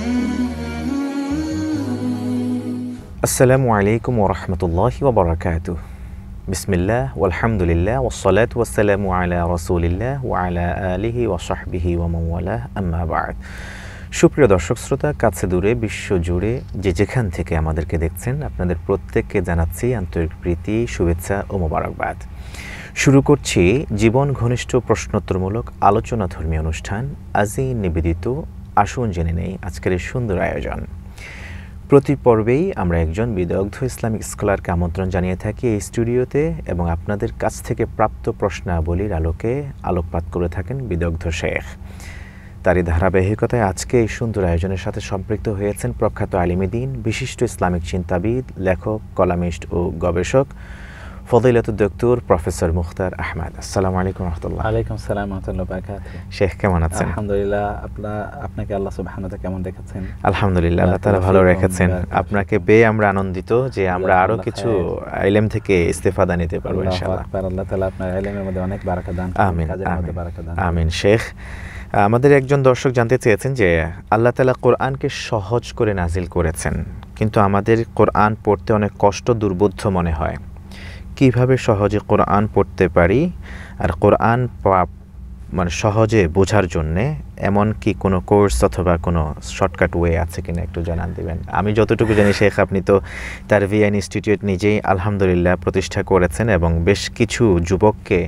আসসালামু আলাইকুম ওয়া রাহমাতুল্লাহি ওয়া বারাকাতুহু। বিসমিল্লাহ ওয়ালহামদুলিল্লাহ ওয়াসসালাতু ওয়াসসালামু আলা রাসূলিল্লাহ ওয়া আলা আলিহি ওয়া সাহবিহি ওয়া মান ওয়ালাহ, আম্মা বা'দ। সুপ্রিয় দর্শক শ্রোতা, কাছে দূরে বিশ্বজুড়ে যে যেখান থেকে আমাদেরকে দেখছেন, আপনাদের প্রত্যেককে জানাচ্ছি আন্তরিক প্রীতি, শুভেচ্ছা ও মোবারকবাদ। শুরু করছি জীবন ঘনিষ্ঠ প্রশ্নোত্তরমূলক আলোচনা ধর্মী অনুষ্ঠান আজই নিবেদিত। আসুন জেনে নেই আজকের এই সুন্দর আয়োজন। প্রতি পর্বেই আমরা একজন বিদগ্ধ ইসলামিক স্কলারকে আমন্ত্রণ জানিয়ে থাকি এই স্টুডিওতে, এবং আপনাদের কাছ থেকে প্রাপ্ত প্রশ্নাবলীর আলোকে আলোকপাত করে থাকেন বিদগ্ধ শেখ। তারই ধারাবাহিকতায় আজকে এই সুন্দর আয়োজনের সাথে সম্পৃক্ত হয়েছেন প্রখ্যাত আলিমে দ্বীন, বিশিষ্ট ইসলামিক চিন্তাবিদ, লেখক, কলামিস্ট ও গবেষক ফজিলাতুদ দক্তর প্রফেসর মুখতার আহমদ। আসসালামু আলাইকুম ওয়া রাহমাতুল্লাহ। ওয়ালাইকুম আসসালাম ওয়া রাহমাতুল্লাহি ওয়া বারাকাতুহু। শেখ কেমন আছেন? আলহামদুলিল্লাহ। আপনাকে আল্লাহ সুবহানাহু ওয়া তাআলা কেমন রেখেছেন? আলহামদুলিল্লাহ, আল্লাহ তাআলা ভালো রেখেছেন। আপনাকে পেয়ে আমরা আনন্দিত যে আমরা আরো কিছু ইলম থেকে ইস্তেফাদা নিতে পারবো ইনশাআল্লাহ। আল্লাহ তাআলা আপনার ইলমের মধ্যে অনেক বারাকা দান করুন, আমিন কাজের মধ্যে বারাকা দান। আমিন। শেখ, আমাদের একজন দর্শক জানতে চেয়েছেন যে আল্লাহ তাআলা কোরআনকে সহজ করে নাজিল করেছেন, কিন্তু আমাদের কোরআন পড়তে অনেক কষ্ট, দুর্বোধ্য মনে হয়। কিভাবে সহজে কোরআন পড়তে পারি, আর কোরআন মানে সহজে বোঝার জন্যে এমন কি কোনো কোর্স অথবা কোনো শর্টকাট ওয়ে আছে কিনা একটু জানান দিবেন। আমি যতটুকু জানি শেখ, আপনি তো তারবিয়া ইনস্টিটিউট নিজেই আলহামদুলিল্লাহ প্রতিষ্ঠা করেছেন, এবং বেশ কিছু যুবককে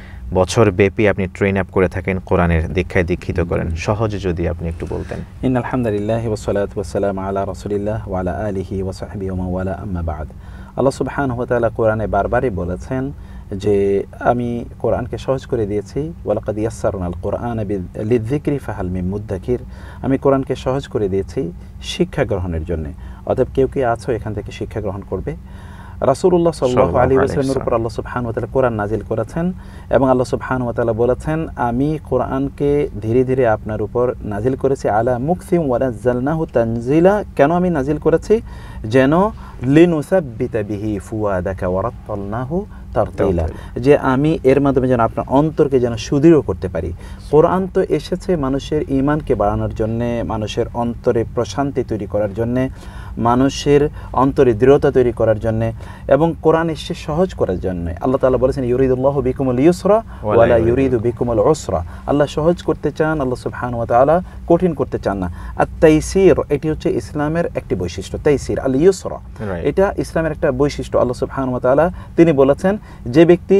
বছর ব্যাপী আপনি ট্রেন আপ করে থাকেন, কোরআনের দীক্ষায় দীক্ষিত করেন। সহজে যদি আপনি একটু বলতেন। ইন্নাল হামদুলিল্লাহি ওয়া সলাতু ওয়া সালামু আলা রাসূলিল্লাহ ওয়া আলা আলিহি ওয়া সাহবিহি ওয়া মান ওয়ালা, আম্মা বা'দ। আল্লাহ সুবহানাহু ওয়া তাআলা কোরআনে বারবারই বলেছেন যে আমি কোরআনকে সহজ করে দিয়েছি, ওয়ালাকাদ ইয়াসসারনাল কোরআনা লিযযিকরি ফাহাল মিন মুদ্দাকির। আমি কোরআনকে সহজ করে দিয়েছি শিক্ষা গ্রহণের জন্য, অতএব কেউ কি আছো এখান থেকে শিক্ষা গ্রহণ করবে। রাসূলুল্লাহ সাল্লাল্লাহু আলাইহি ওয়াসাল্লামের উপর আল্লাহ সুবহানাহু ওয়া তাআলা কোরআন নাজিল করেছেন, এবং আল্লাহ সুবহানাহু ওয়া তাআলা বলেছেন আমি কোরআনকে ধীরে ধীরে আপনার উপর নাজিল করেছি, আলা মুকসিম ওয়া নাযালনাহু তানজিলা। কেন আমি নাজিল করেছি? যেন লিনুসাব্বিতা বিহি ফুয়াদাকা ওয়া রাত্তালনাহু তারতিলা, যে আমি এর মাধ্যমে যেন আপনার অন্তরকে যেন সুদৃঢ় করতে পারি। কোরআন তো এসেছে মানুষের ঈমানকে বাড়ানোর জন্যে, মানুষের অন্তরে প্রশান্তি তৈরি করার জন্যে, মানুষের অন্তরে দৃঢ়তা তৈরি করার জন্যে, এবং কোরআন এসে সহজ করার জন্য। আল্লাহ তাআলা বলেছেন ইউরিদুল্লাহু বিকুমুল ইউসরা ওয়া লা ইউরিদু বিকুমুল উসরা। আল্লাহ সহজ করতে চান, আল্লাহ সুবহানাহু ওয়া তাআলা কঠিন করতে চান না। আর তাইসির, এটি হচ্ছে ইসলামের একটি বৈশিষ্ট্য। তাইসির আল ইউসরা, এটা ইসলামের একটা বৈশিষ্ট্য। আল্লাহ সুবহানাহু ওয়া তাআলা তিনি বলেছেন যে ব্যক্তি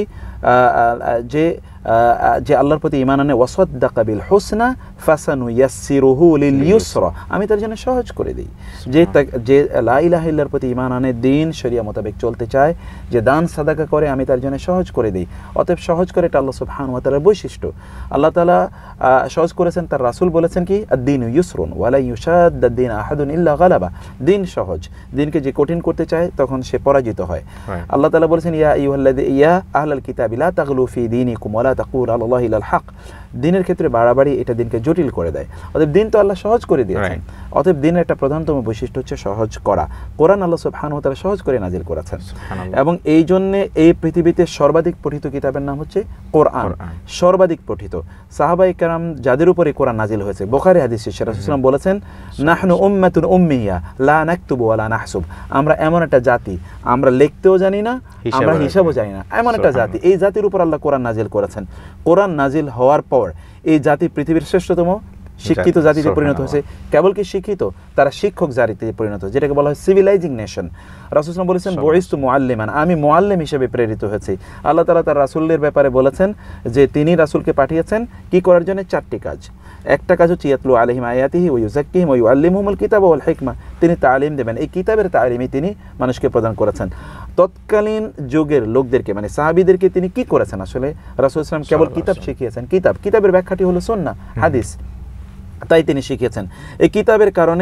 যে আল্লাহর প্রতি ঈমান আনে, ওয়াসাদ্দাকা বিল হুসনা ফাসানুয়াসসিরুহু লিল ইউসরা, আমি তার জন্য সহজ করে দিই। যে লা ইলাহা ইল্লাল্লাহর প্রতি ঈমান আনে, দ্বীন শরিয়া মোতাবেক চলতে চায়, যে দান সাদাকা করে, আমি তার জন্য সহজ করে দিই। অতএব সহজ করে এটা আল্লাহ সুবহানাহু ওয়া তাআলার বৈশিষ্ট্য। আল্লাহ তাআলা সহজ করেছেন, তার রাসূল বলেছেন কি আদ-দীনু ইউসরুন ওয়া লা ইউশাদ্দাদ-দীন আহাদুন ইল্লা গালাবা। দ্বীন সহজ, দ্বীনকে যে কঠিন করতে চায় তখন সে পরাজিত হয়। আল্লাহ তাআলা বলেছেন ইয়া আহলাল কিতাবি লা তাগলু ফি দীনিকুম ওয়া লা তাকুলু আলাল্লাহি ইল্লাল হক। দ্বীনের ক্ষেত্রে বাড়াবাড়ি এটা দ্বীনকে জটিল করে দেয়। অতএব দ্বীন তো আল্লাহ সহজ করে দিয়েছেন। অতএব দ্বীনের একটা প্রধানতম বৈশিষ্ট্য হচ্ছে সহজ করা। কোরআন আল্লাহ সুবহানাহু ওয়া তাআলা সহজ করে নাজিল করেছেন, এবং এই জন্যে এই পৃথিবীতে সর্বাধিক পঠিত কিতাবের নাম হচ্ছে কোরআন। সর্বাধিক পঠিত সাহাবায়ে কেরাম যাদের উপরে কোরআন নাজিল হয়েছে, বুখারী হাদিসে রাসূলুল্লাহ সাল্লাল্লাহু আলাইহি ওয়াসাল্লাম বলেছেন নাহনু উম্মাতুন উম্মিয়া লা নাকতুবু ওয়া লা নাহসুব। আমরা এমন একটা জাতি, আমরা লিখতেও জানি না, আমরা হিসাবও জানি না, এমন একটা জাতি। এই জাতির উপর আল্লাহ কোরআন নাজিল করেছেন। কোরআন নাজিল হওয়ার পর এই জাতি পৃথিবীর শ্রেষ্ঠতম শিক্ষিত জাতিতে পরিণত হয়েছে। কেবল কি শিক্ষিত, তারা শিক্ষক জাতিতে পরিণত হয়েছে, যেটাকে বলা হয় সিভিলাইজিং নেশন। রাসূল সাল্লাল্লাহু বলেছেন বুইস্তু মুআল্লিমান, আমি মুআল্লিম হিসেবে প্রেরিত হয়েছি। আল্লাহ তাআলা তার রাসূলের ব্যাপারে বলেছেন যে তিনি রাসূলকে পাঠিয়েছেন কি করার জন্য? 4টি কাজ। একটা কাজ হচ্ছে ইয়াতলু আলাইহিম আয়াতিহি ওয়া ইউযাক্কিহিম ওয়া ইউআল্লিমুহুমুল কিতাবা ওয়াল হিকমা, তিনি তালিম দেবেন। এই কিতাবের তালিমই তিনি মানুষকে প্রদান করেছেন। তৎকালীন যুগের লোকদেরকে মানে সাহাবীদেরকে তিনি কি করেছেন? আসলে রাসূল সাল্লাল্লাহু আলাইহি ওয়াসাল্লাম কেবল কিতাব শিখিয়েছেন। কিতাবের ব্যাখ্যাটি হলো সুন্নাহ, হাদিস, তাই তিনি শিখিয়েছেন। এই কিতাবের কারণে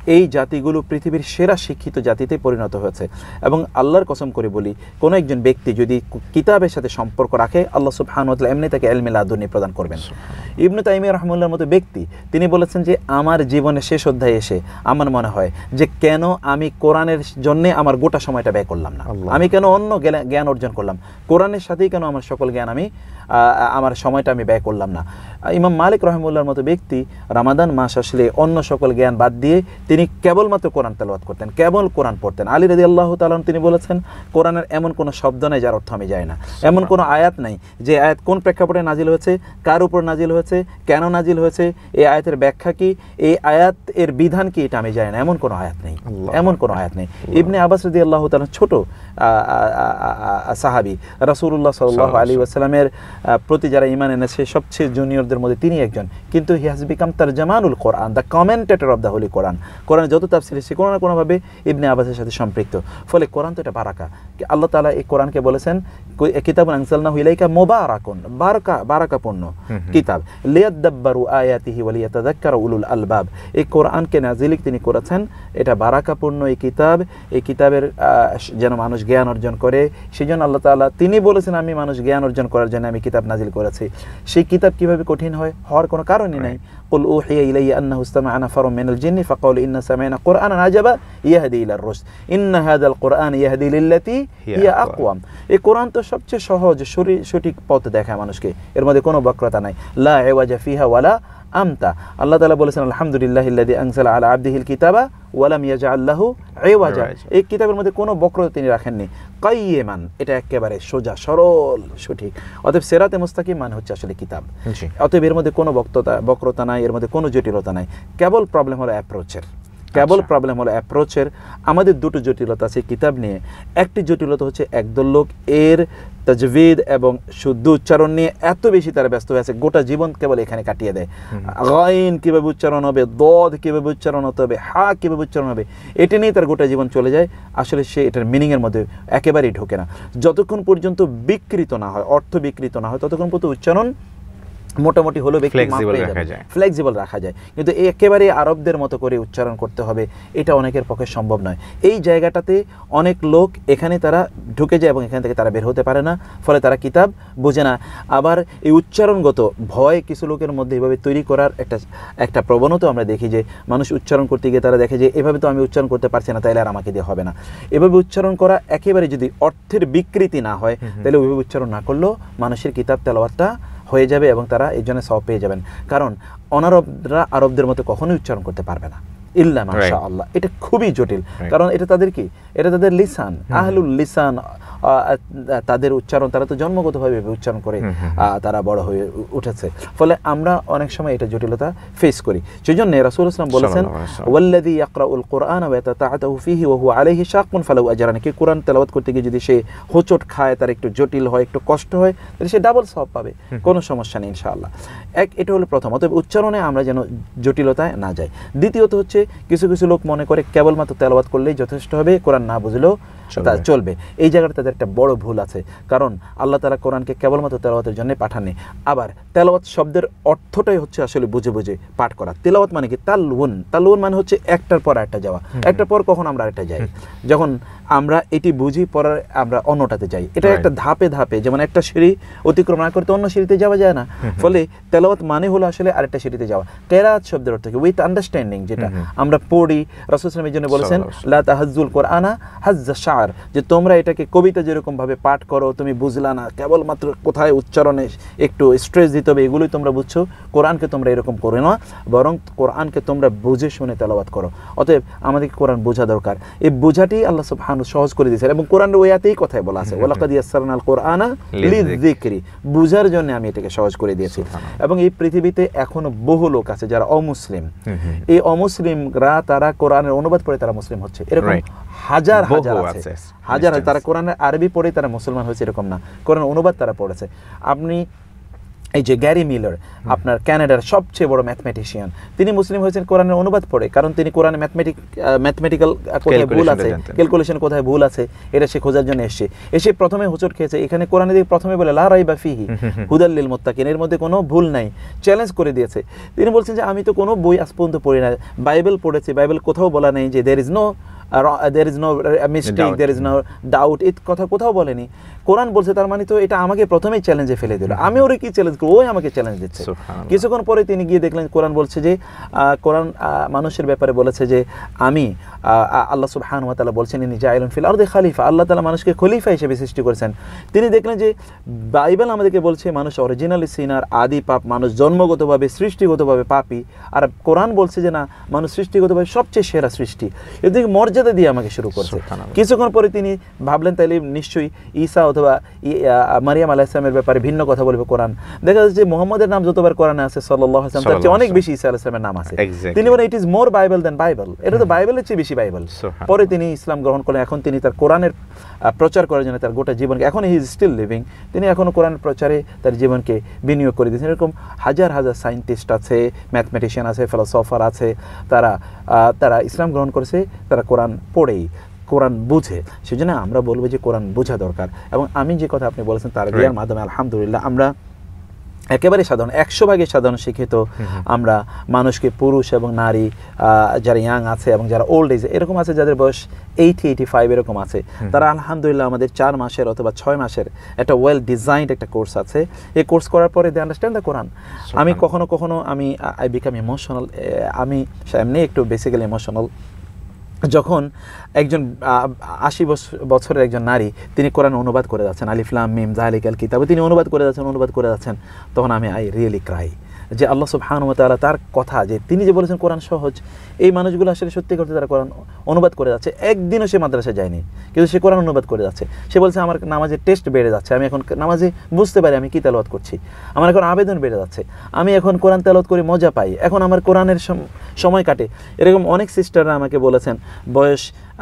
এই জাতিগুলো পৃথিবীর সেরা শিক্ষিত জাতিতে পরিণত হয়েছে। এবং আল্লাহর কসম করে বলি, কোনো একজন ব্যক্তি যদি কিতাবের সাথে সম্পর্ক রাখে, আল্লাহ সুবহানাহু ওয়া তাআলা এমনি তাকে ইলমে লাদুনি প্রদান করবেন। ইবনে তাইমিয়া রাহিমাহুল্লাহর মতো ব্যক্তি তিনি বলেছেন যে আমার জীবনের শেষ অধ্যায়ে এসে আমার মনে হয় যে কেন আমি কোরআনের জন্য আমার গোটা সময়টা ব্যয় করলাম না, আমি কেন অন্য জ্ঞান অর্জন করলাম, কোরআনের সাথেই কেন আমার সকল জ্ঞান আমি আমার সময়টা আমি ব্যয় করলাম না। ইমাম মালিক রাহিমাহুল্লাহর মতো ব্যক্তি রমাদান মাস আসলে অন্য সকল জ্ঞান বাদ দিয়ে তিনি কেবলমাত্র কোরআন তেলাওয়াত করতেন, কেবল কোরআন পড়তেন। আলী রাদিয়াল্লাহু তাআলা তিনি বলেছেন কোরআনের এমন কোনো শব্দ নাই যার অর্থ আমি জানি না, এমন কোনো আয়াত নাই যে আয়াত কোন প্রেক্ষাপটে নাজিল হয়েছে, কার উপর নাজিল হয়েছে, কেন নাজিল হয়েছে, এই আয়াতের ব্যাখ্যা কি, এই আয়াত এর বিধান কি, এটা আমি জানি না, এমন কোনো আয়াত নেই, এমন কোনো আয়াত নেই। ইবনে আব্বাস রাদিয়াল্লাহু তাআলা ছোট সাহাবী, রাসূলুল্লাহ সাল্লাল্লাহু আলাইহি ওয়াসাল্লামের প্রতি যারা ঈমান এনেছে সবচেয়ে জুনিয়রদের মধ্যে তিনি একজন, কিন্তু হি হ্যাজ বিকাম তারজামানুল Quran, the commentator of the holy Quran. কোরআনের যত তাফসীর সে কোনো না কোনোভাবে ইবনে আব্বাসের সাথে সম্পৃক্ত। ফলে কোরআন তো এটা বারাকা, আল্লাহ তাআলা এই কোরআনকে বলেছেন কিতাবুন আনজালনাহু ইলাইকা মুবারাকুন, বারাকাপূর্ণ কিতাব, লিয়াদাব্বারু আয়াতিহি ওয়া লিয়াতাযাক্কারা উলুল আলবাব। এই কোরআনকে নাজিল তিনি করেছেন, এটা বারাকাপূর্ণ এই কিতাব, এই কিতাবের যেন মানুষ জ্ঞান অর্জন করে, সেজন্য আল্লাহ তাআলা তিনি বলেছেন আমি মানুষ জ্ঞান অর্জন করার জন্য আমি কিতাব নাজিল করেছি। সেই কিতাব কিভাবে কঠিন হয়, হওয়ার কোনো কারণই নাই। কুল উহিয়া ইলাইয়া আন্নাহু ইসতামা'a নাফারুম মিনাল জিন্নি ফাকালু ইন্না সামি'না কুরআনান আজাবা ইয়াহদি ইলার রুশদ ইন্না হাযাল কুরআন ইয়াহদি লিল্লাতী হিয়া আকওয়াম। এই কোরআন তো সবচেয়ে সহজ সঠিক পথ দেখায় মানুষকে, এর মধ্যে কোনো বক্রতা নাই, লা ইওয়াজা ফিহা ওয়ালা আমতা। আল্লাহ তাআলা বলেছেন আলহামদুলিল্লাহিল্লাযী আনজালা আলা আবদিহিল কিতাবা ওয়া লাম ইয়াজআল লাহু ইওয়াজা। এই কিতাবের মধ্যে কোনো বক্রতা তিনি রাখেননি। কাইয়িমান, এটা একেবারে সোজা সরল সঠিক। অতএব সিরাতে মুস্তাকিম মানে হচ্ছে আসলে কিতাব। অতএব এর মধ্যে কোনো বক্রতা নাই, এর মধ্যে কোনো জটিলতা নাই, কেবল প্রবলেম হলো অ্যাপ্রোচের। আমাদের দুটো জটিলতা আছে কিতাব নিয়ে। একটি জটিলতা হচ্ছে একদল লোক এর তাজভিদ এবং শুদ্ধ উচ্চারণ নিয়ে এত বেশি তারা ব্যস্ত হয়ে আছে, গোটা জীবন কেবল এখানে কাটিয়ে দেয়। গাইন কিভাবে উচ্চারণ হবে, দদ কিভাবে উচ্চারণ হতে হবে, হা কিভাবে উচ্চারণ হবে, এটা নিয়ে তার গোটা জীবন চলে যায়। আসলে সে এটার মিনিংয়ের মধ্যে একেবারেই ঢোকে না। যতক্ষণ পর্যন্ত বিকৃত না হয়, অর্থ বিকৃত না হয়, ততক্ষণ পর্যন্ত উচ্চারণ মোটামুটি হলো ফ্লেক্সিবল রাখা যায়। কিন্তু একেবারে আরবদের মতো করে উচ্চারণ করতে হবে, এটা অনেকের পক্ষে সম্ভব নয়। এই জায়গাটাতে অনেক লোক এখানে তারা ঢুকে যায় এবং এখান থেকে তারা বের হতে পারে না, ফলে তারা কিতাব বোঝে না। আবার এই উচ্চারণগত ভয় কিছু লোকের মধ্যে এভাবে তৈরি করার একটা প্রবণতা আমরা দেখি যে মানুষ উচ্চারণ করতে গিয়ে তারা দেখে যে এভাবে তো আমি উচ্চারণ করতে পারছি না, তাইলে আর আমাকে দিয়ে হবে না। এভাবে উচ্চারণ করা একেবারে যদি অর্থের বিকৃতি না হয়, তাহলে ওইভাবে উচ্চারণ না করলেও মানুষের কিতাব তেলাওয়াতটা হয়ে যাবে এবং তারা এই জন্য সওয়াব পেয়ে যাবেন। কারণ অনারবরা আরবদের মতো কখনোই উচ্চারণ করতে পারবে না, ইল্লা মাশাআল্লাহ। এটা খুবই জটিল, কারণ এটা তাদের কি, এটা তাদের লিসান, আহলুল লিসান, তাদের উচ্চারণ তারা তো জন্মগতভাবে উচ্চারণ করে তারা বড় হয়ে উঠেছে। ফলে আমরা অনেক সময় এটা জটিলতা ফেস করি। সেজন্য রাসূলুল্লাহ সাল্লাল্লাহু আলাইহি ওয়াসাল্লাম বলেছেন ওয়াল্লাযী ইয়াকরাউল কুরআনা ওয়া ইয়াতাতাআতাহু ফীহি ওয়া হুয়া আলাইহি শাক্কুন ফালাউ আজরান। কি কোরআন তেলাওয়াত করতে গিয়ে যদি সে হোঁচট খায়, তার একটু জটিল হয়, একটু কষ্ট হয়, তাহলে সে ডাবল সওয়াব পাবে, কোনো সমস্যা নেই ইনশাআল্লাহ। এটা হলো প্রথম। অতএব উচ্চারণে আমরা যেন জটিলতায় না যাই। দ্বিতীয়ত হচ্ছে কিছু কিছু লোক মনে করে কেবলমাত্র তেলাওয়াত করলেই যথেষ্ট হবে, কোরআন না বুঝলেও চলবে। এই জায়গাটা তাদের একটা বড় ভুল আছে, কারণ আল্লাহ তাআলা কোরআনকে কেবলমাত্র তেলাওয়াতের জন্য পাঠাননি। আবার তেলাওয়াত শব্দের অর্থটাই হচ্ছে আসলে বুঝে বুঝে পাঠ করা। তেলাওয়াত মানে কি, তালউন মানে হচ্ছে একটার পর একটা যাওয়া, একটার পর কখন আমরা আরেকটা যাই, যখন আমরা এটি বুঝি পরে আমরা অন্যটাতে যাই। এটা একটা ধাপে ধাপে, যেমন একটা সিঁড়ি অতিক্রম না করতে অন্য সিঁড়িতে যাওয়া যায় না। ফলে তেলাওয়াত মানে হলো আসলে আরেকটা সিঁড়িতে যাওয়া। কেরাত শব্দের অর্থ কি, উইথ আন্ডারস্ট্যান্ডিং, যেটা আমরা পড়ি। রাসূল সাল্লাল্লাহু আলাইহি ওয়াসাল্লাম এই জন্য বলেছেন লা তাহাজ্জুল কুরআনা হাজ্জা শা'r, যে তোমরা এটাকে কবিতা যেরকম ভাবে পাঠ করো, তুমি বুঝলা না, কেবলমাত্র কোথায় উচ্চারণে একটু স্ট্রেস দিতে হবে এগুলোই তোমরা বুঝছো, কোরআনকে তোমরা এরকম করো না, বরং কোরআনকে তোমরা বুঝে শুনে তেলাওয়াত করো। অতএব আমাদেরকে কোরআন বোঝা দরকার। এই বোঝাটি আল্লাহ সুবহানাহু সহজ করে দিয়েছেন, এবং কোরআনের ওই আয়াতেই কথাই বলা আছে ওয়ালাকাদ ইয়াসসারনাল কুরআনা লিযিকরি, বুঝার জন্য আমি এটাকে সহজ করে দিয়েছি। এবং এই পৃথিবীতে এখনো বহু লোক আছে যারা অমুসলিম। এই অমুসলিমরা তারা কোরআনের অনুবাদ পড়ে তারা মুসলিম হচ্ছে, এরকম হাজার হাজার আছে, হাজার। তারা কোরআনের আরবি পড়ে তারা মুসলমান হয়েছে এরকম না, কোরআন অনুবাদ তারা পড়েছে। আপনি এই যে গ্যারি মিলার, আপনার কানাডার সবচেয়ে বড় ম্যাথমেটিশিয়ান, তিনি মুসলিম হয়েছেন কোরআনের অনুবাদ পড়ে, কারণ তিনি কোরআনে ম্যাথমেটিক্যাল কোথায় ভুল আছে, ক্যালকুলেশন কোথায় ভুল আছে, এটা সে খোঁজার জন্য এসে প্রথমে হোঁচট খেয়েছে। এখানে কোরআনে দিকে প্রথমে বলে লা রাইবা ফিহি হুদাল লিল মুত্তাকিন, এর মধ্যে কোনো ভুল নাই, চ্যালেঞ্জ করে দিয়েছে। তিনি বলছেন যে আমি তো কোনো বই আজ পর্যন্ত পড়ি না, বাইবেল পড়েছি, বাইবেল কোথাও বলা নেই যে there is no mistake, there is no doubt, এই কথা কোথাও বলেনি। কোরআন বলছে, তার মানে তো এটা আমাকে প্রথমেই চ্যালেঞ্জে ফেলে দিল, আমি ওরে কি চ্যালেঞ্জ করব, ওই আমাকে চ্যালেঞ্জ দিচ্ছে। কিছুক্ষণ পরে তিনি গিয়ে দেখলেন কোরআন বলছে যে কোরআন মানুষের ব্যাপারে বলেছে যে আমি আল্লাহ সুবহানাহু ওয়া তাআলা বলছেন ইন্নী জাইলুন ফিল আরদি খলিফা, আল্লাহ তাআলা মানুষকে খলিফা হিসেবে সৃষ্টি করেছেন। তিনি দেখলেন যে বাইবেল আমাদেরকে বলছে মানুষ অরিজিনালি সিনার, আদি পাপ, মানুষ জন্মগতভাবে সৃষ্টিগতভাবে পাপী, আর কোরআন বলছে যে না, মানুষ সৃষ্টিগতভাবে সবচেয়ে সেরা সৃষ্টি। এদিকে মর্যাদা দিয়ে আমাকে শুরু করছে। কিছুক্ষণ পরে তিনি ভাবলেন তাইলে নিশ্চয়ই ঈসা অথবা মারিয়াম আলাইহিস সালামের ব্যাপারে ভিন্ন কথা বলবে কোরআন। দেখা যাচ্ছে যে মুহাম্মদের নাম যতবার কোরআনে আছে সাল্লাল্লাহু আলাইহি ওয়াসাল্লাম, তার চেয়ে অনেক বেশি ঈসা আলাইহিস সালামের নাম আছে। তিনি বলেন it is more Bible than Bible, এটা তো বাইবেলের চেয়ে বেশি বাইবেল। পরে তিনি ইসলাম গ্রহণ করলেন। এখন তিনি তার কোরআনের প্রচার করার জন্য তার গোটা জীবনকে, এখন হি ইজ স্টিল লিভিং, তিনি এখনও কোরআনের প্রচারে তার জীবনকে বিনিয়োগ করে দিয়েছেন। এরকম হাজার হাজার সায়েন্টিস্ট আছে, ম্যাথমেটিশিয়ান আছে, ফিলোসফার আছে, তারা ইসলাম গ্রহণ করেছে, তারা কোরআন পড়েই, কোরআন বুঝে। সেজন্য আমরা বলবো যে কোরআন বোঝা দরকার। এবং আমি যে কথা আপনি বলেছেন তার দেওয়ার মাধ্যমে আলহামদুলিল্লাহ আমরা একেবারে সাধারণ 100 ভাগের সাধারণ শিক্ষিত আমরা মানুষকে, পুরুষ এবং নারী, যারা ইয়াং আছে এবং যারা ওল্ড এজ এরকম আছে, যাদের বয়স 80-85 এরকম আছে, তারা আলহামদুলিল্লাহ আমাদের 4 মাসের অথবা 6 মাসের একটা ওয়েল ডিজাইনড একটা কোর্স আছে। এই কোর্স করার পরে দে আন্ডারস্ট্যান্ড দ্য কোরআন। আমি কখনো আই বিকাম ইমোশনাল, আমি এমনি একটু বেসিক্যালি ইমোশনাল। যখন একজন 80 বছরের একজন নারী তিনি কোরআন অনুবাদ করে যাচ্ছেন, আলিফ লাম মিম যালিকাল কিতাব, তিনি অনুবাদ করে যাচ্ছেন, তখন আমি আই রিয়েলি ক্রাই যে আল্লাহ সুবহানাহু ওয়া তাআলা তার কথা, যে তিনি যে বলেছেন কোরআন সহজ, এই মানুষগুলো আসলে সত্যি করতে তারা কোরআন অনুবাদ করে যাচ্ছে। একদিনও সে মাদ্রাসায় যায়নি, কিন্তু সে কোরআন অনুবাদ করে যাচ্ছে। সে বলছে আমার নামাজের টেস্ট বেড়ে যাচ্ছে, আমি এখন নামাজে বুঝতে পারি আমি কি তেলাওয়াত করছি, আমার এখন আবেদন বেড়ে যাচ্ছে, আমি এখন কোরআন তেলাওয়াত করে মজা পাই, এখন আমার কোরআনের সময় কাটে। এরকম অনেক সিস্টাররা আমাকে বলেছেন, বয়স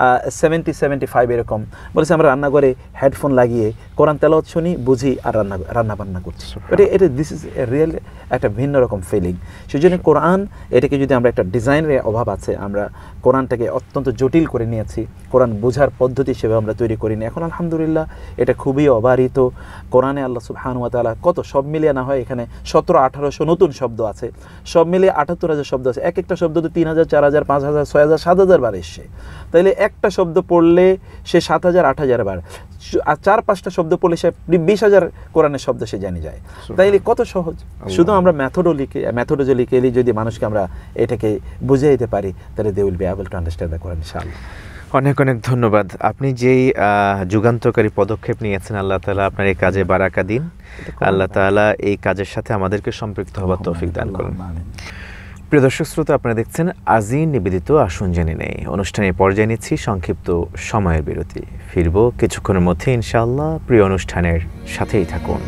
70-75 এরকম, বলেছে আমরা রান্নাঘরে হেডফোন লাগিয়ে কোরআন তেলাওয়াত শুনি, বুঝি, আর রান্না বান্না করছি। এটা দিস ইজ এ রিয়েল একটা ভিন্ন রকম ফিলিং। সেই জন্য কোরআন এটাকে যদি আমরা একটা ডিজাইনের অভাব আছে, আমরা কোরআনটাকে অত্যন্ত জটিল করে নিয়েছি, কোরআন বোঝার পদ্ধতি হিসেবে আমরা তৈরি করিনি। এখন আলহামদুলিল্লাহ এটা খুবই অবারিত। কোরআনে আল্লাহ সুবহানাহু ওয়া তাআলা কত, সব মিলিয়ে না হয় এখানে 1700-1800 নতুন শব্দ আছে, সব মিলিয়ে 78,000 শব্দ আছে। এক একটা শব্দ তো 3000, 4000, 5000, 6000, 7000 বার এসছে। তাইলে একটা শব্দ পড়লে সে 7000, 8000 বার, আর 4-5টা শব্দ পড়লে সে 20,000 কোরআনের শব্দ সে জানি যায়। তাইলে কত সহজ। শুধু আমরা মেথোডোলজিক্যালি যদি মানুষকে আমরা এটাকে বুঝিয়ে দিতে পারি, তাহলে they will be able to understand the Quran ইনশাআল্লাহ। অনেক অনেক ধন্যবাদ। আপনি যেই যুগান্তকারী পদক্ষেপ নিয়েছেন, আল্লাহ তাআলা আপনার এই কাজে বারাকা দিন, আল্লাহ তাআলা এই কাজের সাথে আমাদেরকে সম্পৃক্ত হবার তৌফিক দান করুন। প্রিয় দর্শক শ্রোতা, আপনারা দেখছেন আজি নিবেদিত আসুন জেনে নেই অনুষ্ঠানের পর্যায়ে নিচ্ছি সংক্ষিপ্ত সময়ের বিরতি। ফিরবো কিছুক্ষণের মধ্যে ইনশাআল্লাহ। প্রিয় অনুষ্ঠানের সাথেই থাকুন।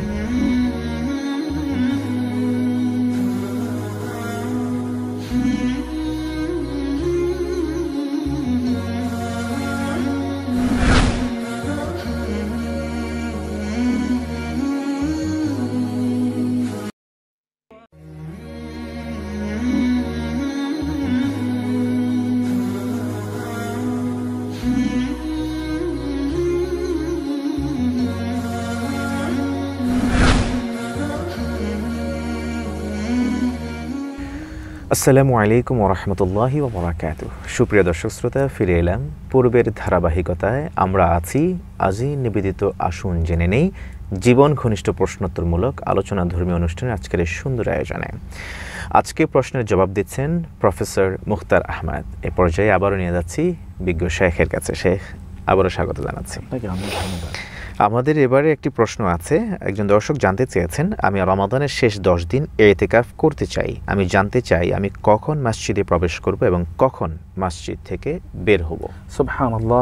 আসসালামু আলাইকুম ওয়া রাহমাতুল্লাহি ওয়া বারাকাতুহু। সুপ্রিয় দর্শক শ্রোতা, ফিরে এলাম পূর্বের ধারাবাহিকতায়। আমরা আছি আজি নিবেদিত আসুন জেনে নেই জীবন ঘনিষ্ঠ প্রশ্নোত্তরমূলক আলোচনা ধর্মীয় অনুষ্ঠানের আজকের এই সুন্দর আয়োজনে। আজকে প্রশ্নের জবাব দিচ্ছেন প্রফেসর মুখতার আহমেদ। এ পর্যায়ে আবারও নিয়ে যাচ্ছি বিজ্ঞ শেখের কাছে। শেখ, আবারও স্বাগত জানাচ্ছি। আমাদের এবারে একটি প্রশ্ন আছে। একজন দর্শক জানতে চেয়েছেন, আমি রমাদানের শেষ 10 দিন ইতিকাফ করতে চাই। আমি জানতে চাই আমি কখন মসজিদে প্রবেশ করব এবং কখন মসজিদ থেকে বের হব। সুবহানাল্লাহ,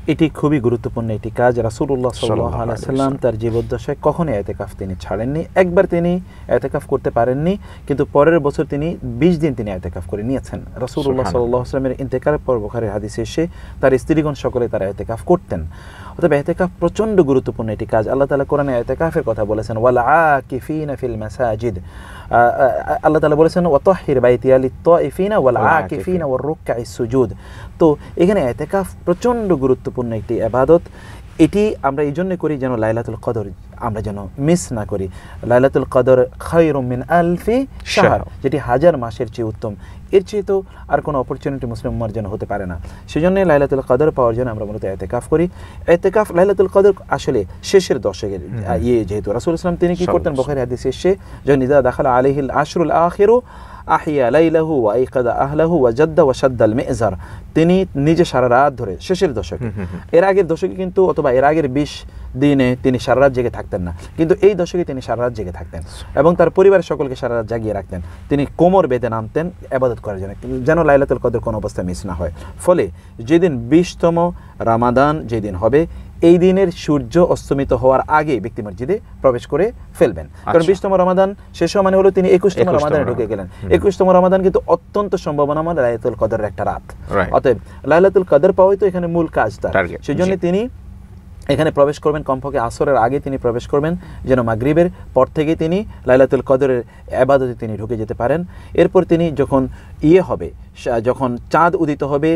এটি খুবই গুরুত্বপূর্ণ একটি কাজ। রাসূলুল্লাহ সাল্লাল্লাহু আলাইহি ওয়াসাল্লাম তার জীবদ্দশায় কখনোই ইতিকাফ তিনি ছাড়েননি। একবার তিনি ইতিকাফ করতে পারেননি, কিন্তু পরের বছর তিনি 20 দিন তিনি ইতিকাফ করে নিয়েছেন। রাসূলুল্লাহ সাল্লাল্লাহু আলাইহি ওয়াসাল্লামের ইন্তেকালের পর বুখারীর হাদিসে এসে তার স্ত্রীগণ সকলে তারা ইতিকাফ করতেন। অতএব ইতিকাফ প্রচণ্ড গুরুত্বপূর্ণ একটি কাজ। আল্লাহ তাআলা কোরআনে ইতিকাফের কথা বলেছেন, ওয়াল আকিফিনা ফিল মাসাজিদ। আল্লাহ তাআলা বলেছেন ওয়াতাহহির বাইতিয়া লিত-তাইফিনা ওয়াল আকিফিনা ওয়ার রুকআইস সুজুদ। তো এখানে ইতিকাফ প্রচণ্ড গুরুত্বপূর্ণ একটি ইবাদত। এটি আমরা এই জন্য করি যেন লাইলাতুল কদর আমরা যেন মিস না করি। লাইলাতুল কদর খায়রুম মিন আলফি শাহর, যেটি হাজার মাসের চেয়ে উত্তম। এর চেয়ে তো আর কোনো অপরচুনিটি মুসলিম উম্মার জন্য হতে পারে না। সেজন্য লাইলাতুল কদর পাওয়ার জন্য আমরা মূলত ইতিকাফ করি। ইতিকাফ লাইলাতুল কদর আসলে শেষের দশকের যেহেতু রাসূল সাল্লাল্লাহু আলাইহি ওয়াসাল্লাম তিনি কি করতেন, বুখারী হাদিসে এসে যখন ইযা দাখালা আলাইহিল আশরুল আখিরু আহিয়া লাইলাহু ওয়া আইকাদা আহলাহু ওয়া জাদ্দা ওয়া শাদ্দাল মিজার। তিনি নিজে সারা রাত ধরে শেষের দশকে, এর আগের দশকে কিন্তু অথবা এর আগের 20 দিনে তিনি সারা রাত জেগে থাকতেন না, কিন্তু এই দশকে তিনি সারা রাত জেগে থাকতেন এবং তার পরিবারের সকলকে সারা রাত জাগিয়ে রাখতেন। তিনি কোমর বেঁধে নামতেন ইবাদত করার জন্য, যেন লাইলাতুল কদর কোনো অবস্থায় মিস না হয়। ফলে যেদিন 20তম রমাদান যেদিন হবে, এই দিনের সূর্য অস্তমিত হওয়ার আগে ব্যক্তি মসজিদে প্রবেশ করে ফেলবেন। কারণ 20তম রমাদান শেষ হওয়া মানে হলো তিনি 21তম রমাদানে ঢুকে গেলেন। 21তম রমাদান কিন্তু অত্যন্ত সম্ভাবনাময় লাইলাতুল কদরের একটা রাত। অতএব লাইলাতুল কদর পাওয়াই তো এখানে মূল কাজ তার। সেজন্য তিনি এখানে প্রবেশ করবেন কমপক্ষে আসরের আগে তিনি প্রবেশ করবেন, যেন মাগরিবের পর থেকে তিনি লাইলাতুল কদরের ইবাদতে তিনি ঢুকে যেতে পারেন। এরপর তিনি যখন হবে, যখন চাঁদ উদিত হবে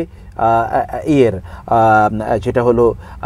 যেটা হলো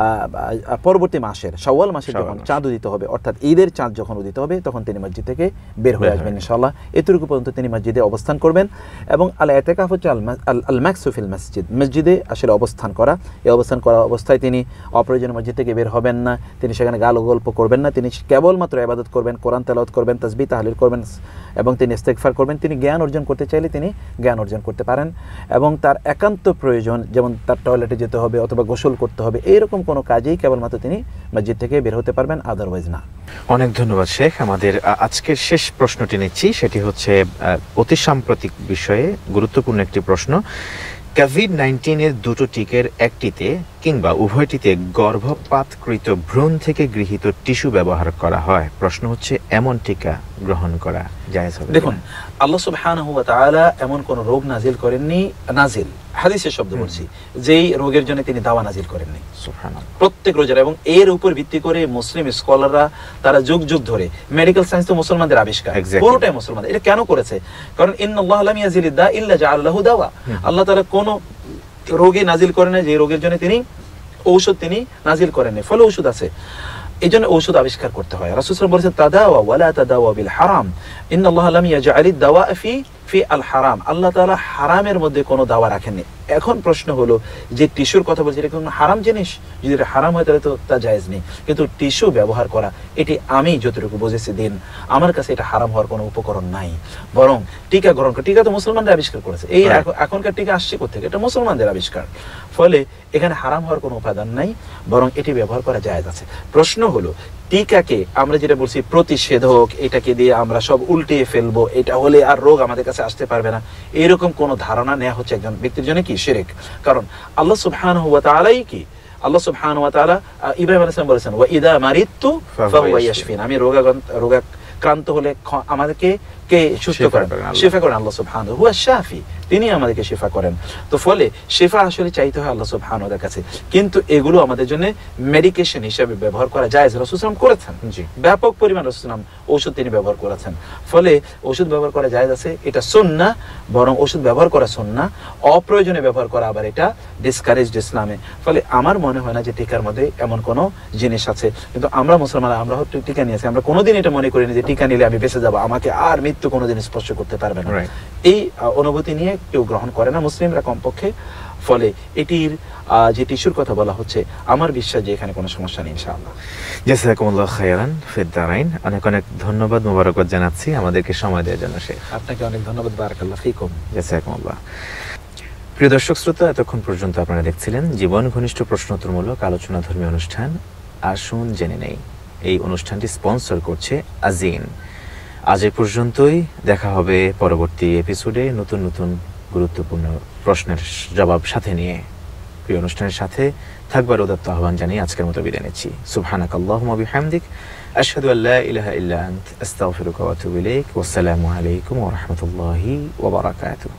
পরবর্তী মাসের শাওয়াল মাসে যখন চাঁদ উদিত হবে, অর্থাৎ ঈদের চাঁদ যখন উদিত হবে, তখন তিনি মসজিদ থেকে বের হয়ে আসবেন ইনশাআল্লাহ। এতটুকু পর্যন্ত তিনি মসজিদে অবস্থান করবেন। এবং আল ইতিকাফ হচ্ছে আল মাকসু ফিল মসজিদ, মসজিদে আসলে অবস্থান করা। এই অবস্থান করা অবস্থায় তিনি অপ্রয়োজনীয় মসজিদ থেকে বের হবেন না, তিনি সেখানে গাল গল্প করবেন না, তিনি কেবলমাত্র ইবাদত করবেন, কোরআন তেলাওয়াত করবেন, তাসবিহ তাহলিল করবেন এবং তিনি ইস্তেগফার করবেন। তিনি জ্ঞান অর্জন করতে চাইলে তিনি জ্ঞান অর্জন করতে পারেন। এবং তার একান্ত প্রয়োজন, যেমন তার টয়লেটে যেতে হবে অথবা গোসল করতে হবে, এইরকম কোনো কাজেই কেবলমাত্র তিনি মসজিদ থেকে বের হতে পারবেন, আদারওয়াইজ না। অনেক ধন্যবাদ শেখ। আমাদের আজকের শেষ প্রশ্নটি নিচ্ছি, সেটি হচ্ছে অতি সাম্প্রতিক বিষয়ে গুরুত্বপূর্ণ একটি প্রশ্ন। কোভিড-19 এর দুটো টিকার একটিতে কিংবা উভয়টিতে গর্ভপাতকৃত ভ্রূণ থেকে গৃহীত টিস্যু ব্যবহার করা হয়। প্রশ্ন হচ্ছে এমন টিকা গ্রহণ করা জায়েজ হবে? দেখুন, আল্লাহ সুবহানাহু ওয়া তাআলা এমন কোন রোগ নাজিল করেননি, নাজিল হাদিসের শব্দ বলছি, যেই রোগের জন্য তিনি দাওয়া নাজিল করেননি। সুবহানাল্লাহ। প্রত্যেক রোগের, এবং এর উপর ভিত্তি করে মুসলিম স্কলাররা তারা যুগ যুগ ধরে, মেডিকেল সায়েন্স তো মুসলমানদের আবিষ্কার, পুরোটাই মুসলমানদের। এটা কেন করেছে? কারণ ইন্নাল্লাহ লাম ইয়াজিলিদ দা ইল্লা জাআল লাহু দাওয়া। আল্লাহ তাআলা কোন রোগে নাজিল করেন না যে রোগের জন্য তিনি ঔষধ তিনি নাজিল করেন না, ফলে ঔষধ আছে, এই জন্য ঔষধ আবিষ্কার করতে হয়। রাসূল সাল্লাল্লাহু আলাইহি ওয়াসাল্লাম বলেছেন তাদাওয়া ওয়ালা তাদাওয়া বিল হারাম, ইন্নাল্লাহ লাম ইয়াজআলিদ দাওয়া ফি আল হারাম। আল্লাহ তাআলা হারামের মধ্যে কোনো দাওয়া রাখেননি। এখন প্রশ্ন হলো যে টিস্যুর কথা বলছি, এটা কোনো হারাম জিনিস? যদি এটা হারাম হয় তাহলে তো তা জায়েজ নেই। কিন্তু টিস্যু ব্যবহার করা, এটি আমি যতটুকু বুঝেছি দিন, আমার কাছে এটা হারাম হওয়ার কোনো উপকরণ নাই। বরং টিকা গ্রহণ করা, টিকা তো মুসলমানরা আবিষ্কার করেছে। এই এখনকার টিকা আসছে কোথেকে? এটা মুসলমানদের আবিষ্কার। ফলে এখানে হারাম হওয়ার কোনো উপাদান নাই, বরং এটি ব্যবহার করা জায়েজ আছে। প্রশ্ন হলো টিকাকে আমরা যেটা বলছি প্রতিষেধক, এটাকে দিয়ে আমরা সব উল্টিয়ে ফেলবো, এটা হলে আর রোগ আমাদের কাছে আসতে পারবে না, এরকম কোন ধারণা নেওয়া হচ্ছে একজন ব্যক্তির জন্য কি শিরক। কারণ আল্লাহ সুবহানাহু ওয়া তাআলাই কি, আল্লাহ সুবহানাহু ওয়া তাআলা ইব্রাহিম আলাইহিস সালাম বলেছেন ওয়া ইযা মারিতু ফাহুয়া ইয়াশফিন, আমি রোগাক্রান্ত হলে আমাদেরকে কে সুস্থ করেন? শিফা করেন আল্লাহ সুবহানাহু হুয়া শাফি, তিনি আমাদেরকে শিফা করেন। তো ফলে শিফা আসলে চাইতে হয় আল্লাহ সুবহানাহু ওয়ার কাছে, কিন্তু এগুলো আমাদের জন্য মেডিকেশন হিসেবে ব্যবহার করা যায়। রাসূল সাল্লাল্লাহু আলাইহি ওয়াসাল্লাম করেছেন, ব্যাপক পরিমাণ রাসূল সাল্লাল্লাহু আলাইহি ওয়াসাল্লাম ঔষধ তিনি ব্যবহার করেছেন। ফলে ঔষধ ব্যবহার করা যায় আছে, এটা সুন্নাহ, বরং ঔষধ ব্যবহার করা সুন্নাহ, অপ্রয়োজনে ব্যবহার করা আবার এটা ডিসকারেজড ইসলামে। ফলে আমার মনে হয় না যে টিকার মধ্যে এমন কোনো জিনিস আছে। কিন্তু আমরা মুসলমানরা, আমরা হয়তো টিকা নিয়েছি, আমরা কোনোদিন এটা মনে করিনি যে টিকা নিলে আমি বেঁচে যাবো, আমাকে আর মৃত্যু কোনোদিন স্পর্শ করতে পারবে না। এই অনুভূতি নিয়ে কেউ গ্রহণ করে না মুসলিমরা কমপক্ষে। ফলে এটির যে টিস্যুর কথা বলা হচ্ছে, আমার বিশ্বাস যে এখানে কোনো সমস্যা নেই ইনশাআল্লাহ। জাযাকুমুল্লাহু খাইরান ফিদ দারাইন। অনেক অনেক ধন্যবাদ, মোবারকবাদ জানাচ্ছি আমাদেরকে সময় দেওয়ার জন্য শেখ। আপনাকে অনেক ধন্যবাদ, বারাকাল্লাহু ফিকুম। জাযাকুমুল্লাহ। প্রিয় দর্শক শ্রোতা, এতক্ষণ পর্যন্ত আপনারা দেখছিলেন জীবন ঘনিষ্ঠ প্রশ্নোত্তরমূলক আলোচনা ধর্মী অনুষ্ঠান আসুন জেনে নেই। এই অনুষ্ঠানটি স্পন্সর করছে আজিন। আজ এ পর্যন্তই, দেখা হবে পরবর্তী এপিসোডে নতুন নতুন গুরুত্বপূর্ণ প্রশ্নের জবাব সাথে নিয়ে। প্রিয় অনুষ্ঠানের সাথে থাকবার উদাত্ত আহ্বান জানিয়ে আজকের মতো বিদায় নিচ্ছি। সুবহানাকাল্লাহুম্মা বিহামদিক আশহাদু আল্লা ইলাহা ইল্লা আনতা আস্তাগফিরুকা ওয়া আতুবু ইলাইক। ওয়াসসালামু আলাইকুম ওয়া রাহমাতুল্লাহি ওয়া বারাকাতুহু।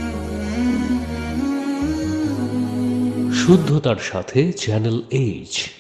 শুদ্ধতার সাথে চ্যানেল এইচ।